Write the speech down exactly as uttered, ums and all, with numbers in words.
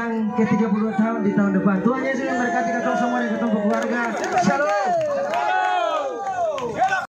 yang ke tiga puluh dua tahun di tahun depan. Tuhan Yesus memberkati kita semua dan ketemu keluarga. Shalom.